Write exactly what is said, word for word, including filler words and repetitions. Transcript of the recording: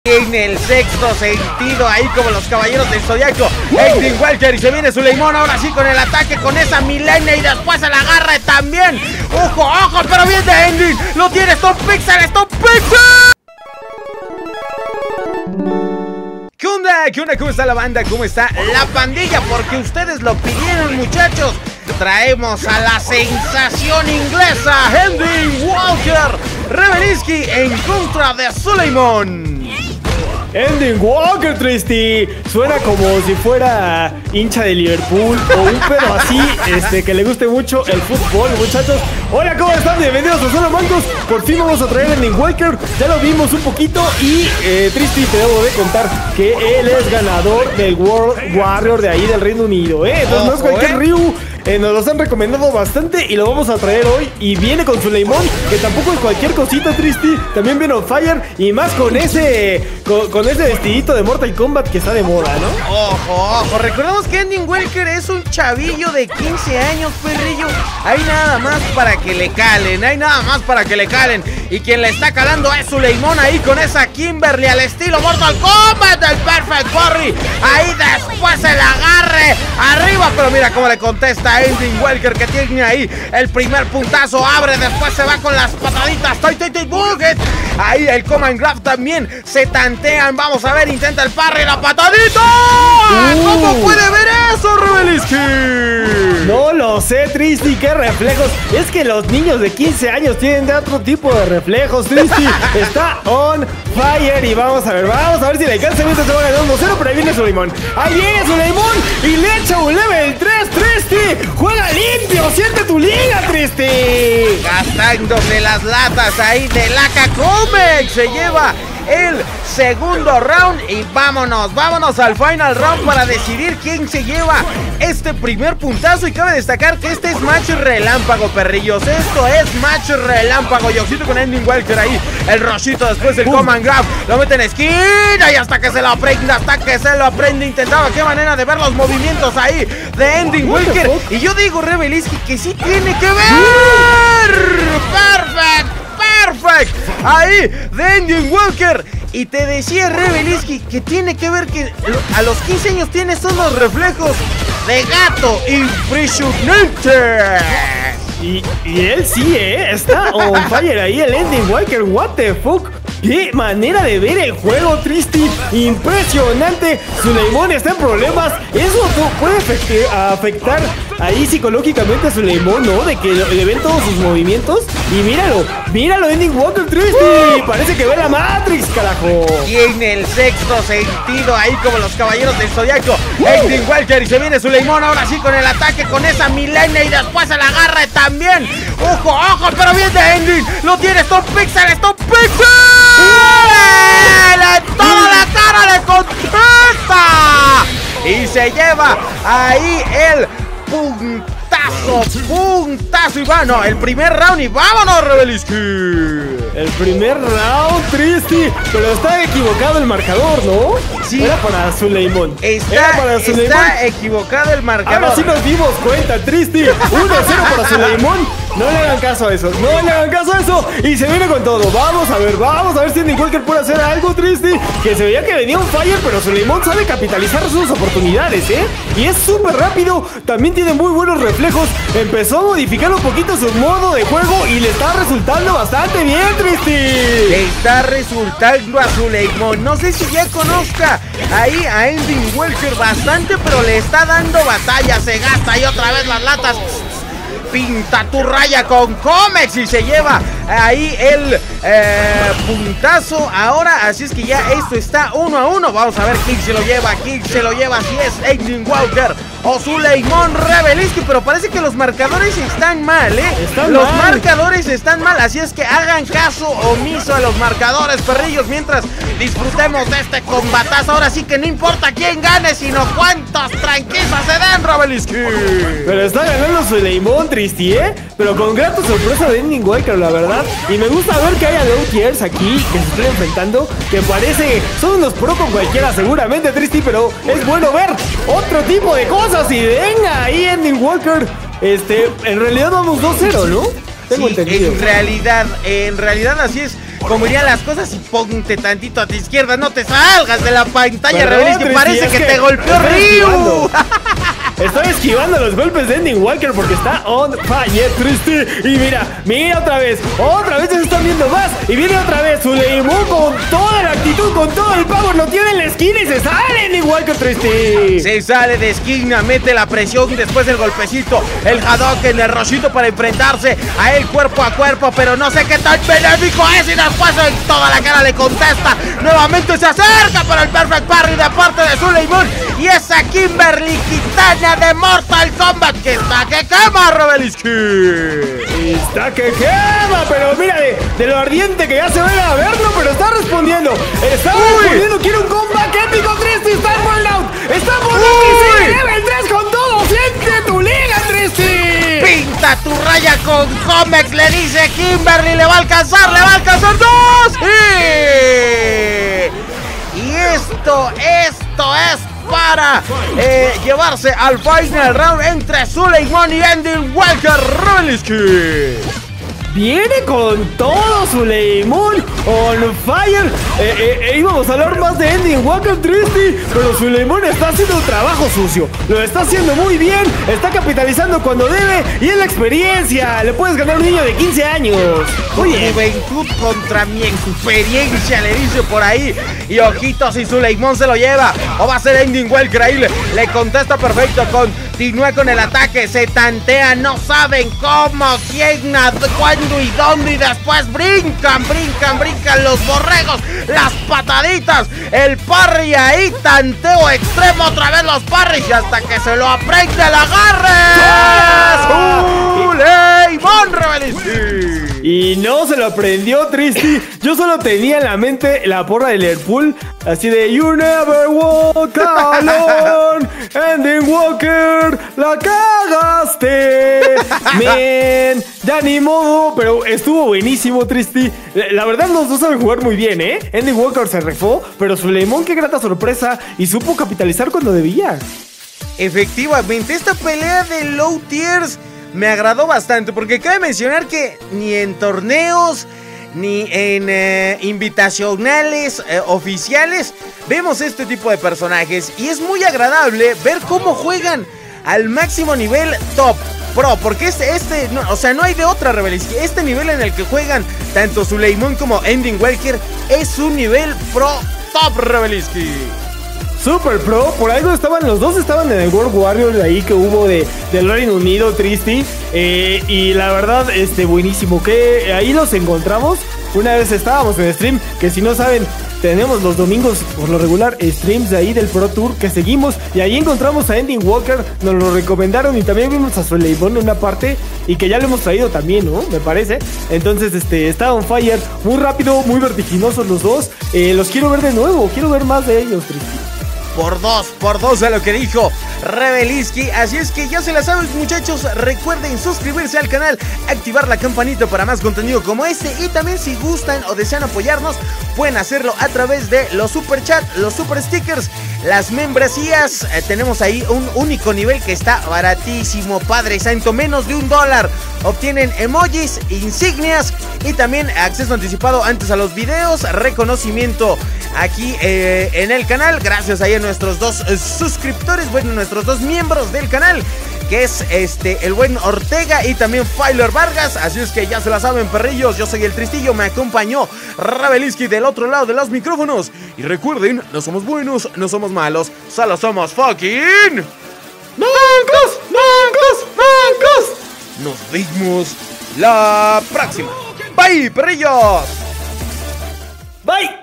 En el sexto sentido, ahí como los caballeros del Zodiaco, Ending Walker, y se viene Suleimón ahora sí con el ataque, con esa milenia, y después se la agarra también. Ojo, ojo, pero bien de Ending, lo tiene Stop Pixel, Stop Pixel. ¿Qué onda? ¿Qué onda? ¿Cómo está la banda? ¿Cómo está la pandilla? Porque ustedes lo pidieron, muchachos. Traemos a la sensación inglesa, Ending Walker Rebeliski en contra de Suleimón. Ending Walker, Tristy. Suena como si fuera hincha de Liverpool o un pedo así, este, que le guste mucho el fútbol, muchachos. Hola, ¿cómo están? Bienvenidos a Solo Mancos. Por fin vamos a traer a Ending Walker. Ya lo vimos un poquito y, eh, Tristy, te debo de contar que él es ganador del World Warrior de ahí del Reino Unido, ¿eh? Entonces no es cualquier Ryu. Eh, nos los han recomendado bastante y lo vamos a traer hoy. Y viene con Suleimón, que tampoco es cualquier cosita, Tristy. También viene On Fire y más con ese con, con ese vestidito de Mortal Kombat que está de moda, ¿no? Ojo, ojo, recordemos que Ending Walker es un chavillo de quince años, perrillo. Hay nada más para que le calen, hay nada más para que le calen. Y quien le está calando es Suleimón ahí con esa Kimberly al estilo Mortal Kombat del Perfect Curry. Ahí después el agarre arriba, pero mira cómo le contesta Ending Walker, que tiene ahí el primer puntazo, abre, después se va con las pataditas, toy, toy, toy, buget. Ahí el command grab también, se tantean, vamos a ver, intenta el parry, la patadita. Uh. ¿Cómo puede ver eso, Rebeliski? No lo sé, Tristy, qué reflejos. Es que los niños de quince años tienen de otro tipo de reflejos, Tristy. Está on fire y vamos a ver, vamos a ver si le alcanza mientras se va ganando uno cero, pero ahí viene Suleimón. Ahí viene Suleimón y le echa un level tres, Tristy. Juega limpio, siente tu liga, Tristy. Gastándose las latas ahí de Laca Comex. Se lleva el segundo round y vámonos, vámonos al final round para decidir quién se lleva este primer puntazo. Y cabe destacar que este es match relámpago, perrillos. Esto es match relámpago. Yoxito con Ending Walker ahí, el rollito, después el uh. command grab, lo mete en esquina y hasta que se lo aprende, hasta que se lo aprende. Intentaba, qué manera de ver los movimientos ahí de Ending Walker. Y yo digo, Rebeliski, que sí tiene que ver. Perfect, perfect. Ahí de Ending Walker. Y te decía, Rebeliski, que tiene que ver que a los quince años tienes unos reflejos de gato impresionante. Y, y él sí, ¿eh? Está on fire ahí el Ending Walker. What the fuck? ¡Qué manera de ver el juego, Tristy! ¡Impresionante! Suleimón está en problemas. Eso puede afectar ahí psicológicamente a Suleimón, ¿no? De que le ven todos sus movimientos. Y míralo, míralo, Ending Walker, Tristy. Uh. Parece que ve la Matrix, carajo. Y en el sexto sentido, ahí como los caballeros del Zodiaco, uh. Ending Walker, y se viene Suleimón ahora sí con el ataque, con esa milenia, y después se la agarra también. Ojo, ojo, pero bien de Ending. Lo tiene Stop Pixel, Stop Pixel. ¡Le toda la cara le contesta! Y se lleva ahí el puntazo, puntazo y va, no, el primer round y vámonos, Rebeliski. El primer round, Tristy, pero está equivocado el marcador, ¿no? Sí. Era para Suleimón. Está, Era para Suleimón. Está equivocado el marcador. Ahora sí nos dimos cuenta, Tristy. uno cero para Suleimón. No le hagan caso a eso, no le hagan caso a eso. Y se viene con todo, vamos a ver, vamos a ver si Ending Walker puede hacer algo, Tristy. Que se veía que venía un fire, pero Suleimón sabe capitalizar sus oportunidades, ¿eh? Y es súper rápido, también tiene muy buenos reflejos. Empezó a modificar un poquito su modo de juego y le está resultando bastante bien, Tristy. Le está resultando a Suleimón. No sé si ya conozca ahí a Ending Walker bastante, pero le está dando batalla. Se gasta y otra vez las latas. Pinta tu raya con Comex y se lleva ahí el eh, puntazo ahora. Así es que ya esto está uno a uno. Vamos a ver quién se lo lleva, quién se lo lleva, si es Ending Walker o Suleimón Rebeliski. Pero parece que los marcadores están mal, ¿eh? Están los mal. marcadores están mal, así es que hagan caso omiso a los marcadores, perrillos, mientras disfrutemos de este combatazo. Ahora sí que no importa quién gane, sino cuántas tranquilizas se den, Rebeliski. Pero está ganando Suleimón, Tristy, ¿eh? Pero con grata sorpresa de Ending Walker, la verdad. Y me gusta ver que haya low tiers aquí que se están enfrentando, que parece son unos pro con cualquiera seguramente, Tristy, pero es bueno ver otro tipo de cosas. Y venga ahí Ending Walker. Este, en realidad vamos dos cero, ¿no? Tengo sí, entendido. En realidad, en realidad así es. como irían las cosas y ponte tantito a tu izquierda, no te salgas de la pantalla, Rebeliski, que parece que, que te golpeó Ryu. Estoy esquivando los golpes de Ending Walker porque está on fire, Tristy. Y mira, mira otra vez. Otra vez se están viendo más. Y viene otra vez Suleiman con toda la actitud, con todo el power. Lo tiene en la esquina y se sale Ending Walker, Tristy. Se sale de esquina, mete la presión después del golpecito. El Hadouken, el Rollito para enfrentarse a él cuerpo a cuerpo. Pero no sé qué tan benéfico es. Y después en toda la cara le contesta. Nuevamente se acerca para el Perfect Parry de parte de Suleiman. Y esa Kimberly Kitana de Mortal Kombat que está que quema, Rebeliski. Está que quema, pero mira de, de lo ardiente que ya se ve a verlo, pero está respondiendo. Está Uy. respondiendo, quiere un comeback épico, Tristy. Está en World Out. Está en World Out. Level tres con todo. Siente tu liga, Tristy. Pinta tu raya con Comex, le dice Kimberly. Le va a alcanzar, le va a alcanzar dos. Y, y esto, esto es para eh, llevarse al final round entre Suleiman y Ending Walker, Rebeliski. Viene con todo Suleiman on fire. Eh, eh, eh, íbamos a hablar más de Ending Walker, Tristy, pero Suleiman está haciendo un trabajo sucio. Lo está haciendo muy bien. Está capitalizando cuando debe. Y es la experiencia. Le puedes ganar a un niño de quince años. Oye, juventud contra mi experiencia, le dice por ahí. Y ojitos si Suleiman se lo lleva. O va a ser Ending Walker ahí. Le, le contesta perfecto. Continúa con el ataque. Se tantea. No saben cómo, quién, cuándo y dónde, y después brincan, brincan, brincan los borregos, las pataditas, el parry ahí, tanteo extremo, otra vez los parries y hasta que se lo aprende el agarre. Suleiman, Rebeliski. Y no se lo aprendió, Tristy. Yo solo tenía en la mente la porra de Liverpool, así de You never walk alone, Ending Walker, la cagaste. Men, ya ni modo, pero estuvo buenísimo, Tristy. La verdad, los dos saben jugar muy bien, ¿eh? Ending Walker se refó, pero Suleiman, qué grata sorpresa, y supo capitalizar cuando debía. Efectivamente, esta pelea de low tiers me agradó bastante, porque cabe mencionar que ni en torneos ni en eh, invitacionales eh, oficiales vemos este tipo de personajes, y es muy agradable ver cómo juegan al máximo nivel top pro, porque este, este no, o sea, no hay de otra, Rebeliski. Este nivel en el que juegan tanto Suleiman como Ending Walker es un nivel pro top, Rebeliski. Super pro, por algo estaban, los dos estaban en el World Warrior de ahí que hubo de, del Reino Unido, Tristy. Eh, y la verdad, este, buenísimo, que ahí los encontramos. Una vez estábamos en stream, que si no saben, tenemos los domingos por lo regular streams de ahí del Pro Tour que seguimos. Y ahí encontramos a Ending Walker, nos lo recomendaron, y también vimos a Suleiman en una parte, y que ya lo hemos traído también, ¿no? Me parece. Entonces, este, está on fire, muy rápido, muy vertiginosos los dos. Eh, los quiero ver de nuevo, quiero ver más de ellos, Tristy. Por dos, por dos a lo que dijo Rebeliski. Así es que ya se la saben, muchachos. Recuerden suscribirse al canal, activar la campanita para más contenido como este. Y también, si gustan o desean apoyarnos, pueden hacerlo a través de los super chat, los super stickers, las membresías. eh, Tenemos ahí un único nivel que está baratísimo, Padre Santo, menos de un dólar. Obtienen emojis, insignias y también acceso anticipado antes a los videos, reconocimiento aquí eh, en el canal, gracias ahí a nuestros dos eh, suscriptores, bueno, nuestros dos miembros del canal, que es este el buen Ortega y también Fyler Vargas. Así es que ya se la saben, perrillos. Yo soy el Tristillo, me acompañó Rebeliski del otro lado de los micrófonos. Y recuerden, no somos buenos, no somos malos, solo somos fucking mancos, mancos, mancos. Nos vemos la próxima. Bye, perrillos. Bye.